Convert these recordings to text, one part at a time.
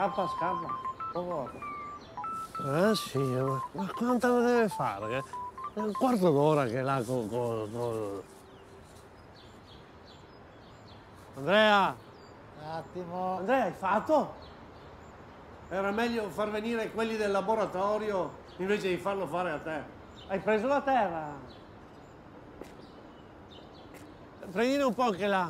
scappa, scappa. Ah sì, ma quanto ne deve fare? È un quarto d'ora che è là con... Andrea! Un attimo. Andrea, hai fatto? Era meglio far venire quelli del laboratorio invece di farlo fare a te. Hai preso la terra? Prendine un po' anche là.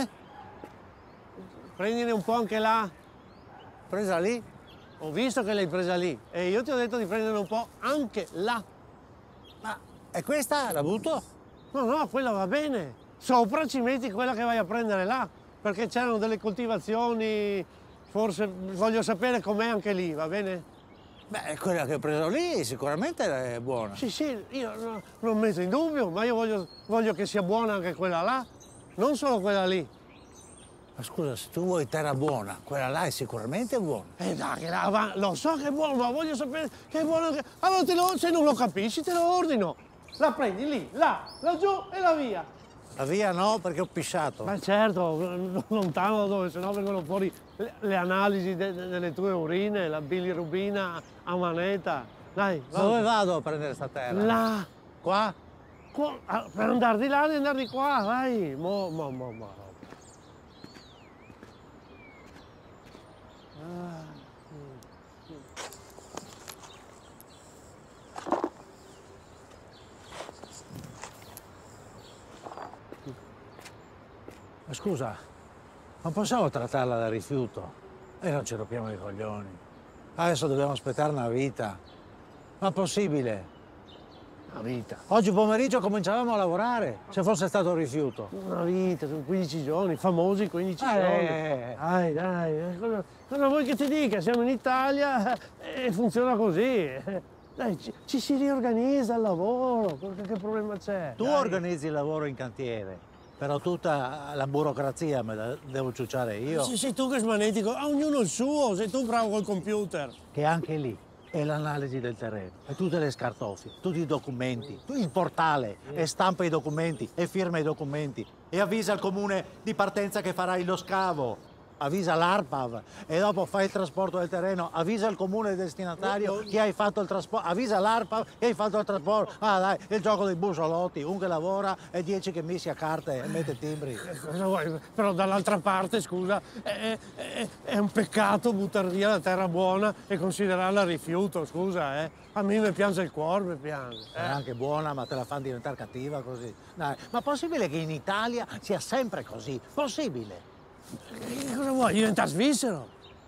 Prendine un po' anche là. Presa lì? Ho visto che l'hai presa lì e io ti ho detto di prendere un po' anche là. Ma e questa la butto? No, quella va bene. Sopra ci metti quella che vai a prendere là, perché c'erano delle coltivazioni, forse voglio sapere com'è anche lì, va bene? Beh, quella che ho preso lì sicuramente è buona. Sì, io non metto in dubbio, ma io voglio che sia buona anche quella là, non solo quella lì. Ma scusa, se tu vuoi terra buona, quella là è sicuramente buona. Dai, lo so che è buono, ma voglio sapere che è buono anche... Allora, se non lo capisci, te lo ordino. La prendi lì, là, laggiù e la via. La via no, perché ho pisciato. Ma certo, lontano da dove, sennò vengono fuori le analisi delle tue urine, la bilirubina a manetta. Dai, va. Dove vado a prendere sta terra? Là. Qua? Per andare di là e andare di qua, vai. Mo. Ma scusa, non possiamo trattarla da rifiuto? E non ci rompiamo i coglioni. Adesso dobbiamo aspettare una vita. Ma possibile? Una vita. Oggi pomeriggio cominciavamo a lavorare, se fosse stato un rifiuto. Una vita, sono 15 giorni, famosi 15 giorni. Dai, cosa vuoi che ti dica? Siamo in Italia e funziona così. Dai, ci si riorganizza il lavoro, che problema c'è? Tu organizzi il lavoro in cantiere, però tutta la burocrazia me la devo ciucciare io. Sei tu che smanetico, a ognuno il suo, sei tu bravo col computer. Che anche lì è l'analisi del terreno, e tutte le scartoffie, tutti i documenti, il portale, e stampa i documenti, e firma i documenti, e avvisa il comune di partenza che farai lo scavo, avvisa l'ARPAV, e dopo fai il trasporto del terreno, avvisa il comune destinatario che hai fatto il trasporto, avvisa l'ARPAV che hai fatto il trasporto. Ah dai, il gioco dei busolotti, un che lavora e 10 che missi a carte e mette timbri. Cosa vuoi? Però dall'altra parte, scusa, è un peccato buttare via la terra buona e considerarla rifiuto, scusa, eh. A me mi piange il cuore, mi piange. È anche buona, ma te la fanno diventare cattiva così. Dai, ma possibile che in Italia sia sempre così? Possibile? Cosa vuoi? Diventare svizzero?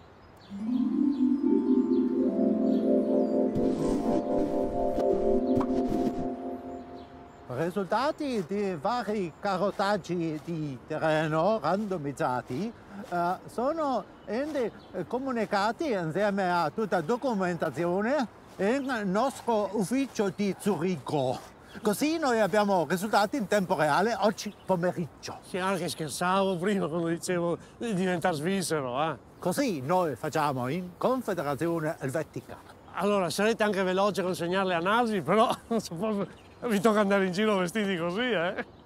Risultati di vari carotaggi di terreno randomizzati sono comunicati insieme a tutta documentazione nel nostro ufficio di Zurigo. Così noi abbiamo risultati in tempo reale oggi pomeriggio. Sì, anche scherzavo prima quando dicevo di diventare svizzero, eh. Così noi facciamo in Confederazione Elvetica. Allora, sarete anche veloci a consegnare le analisi, però non so, vi tocca andare in giro vestiti così, eh.